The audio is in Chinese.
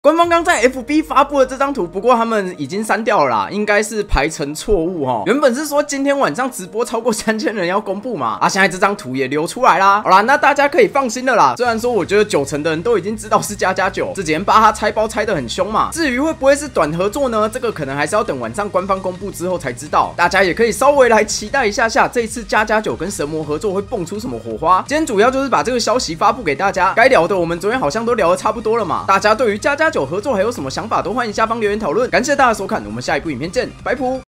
官方刚在 FB 发布了这张图，不过他们已经删掉了啦，应该是排成错误齁。原本是说今天晚上直播超过3000人要公布嘛，现在这张图也流出来啦。好啦，那大家可以放心了啦。虽然说我觉得90%的人都已经知道是++9，这几天巴哈拆包拆得很凶嘛。至于会不会是短合作呢？这个可能还是要等晚上官方公布之后才知道。大家也可以稍微来期待一下这一次++9跟神魔合作会蹦出什么火花。今天主要就是把这个消息发布给大家，该聊的我们昨天好像都聊得差不多了嘛。大家对于++9合作还有什么想法，都欢迎下方留言讨论。感谢大家收看，我们下一部影片见，拜拜。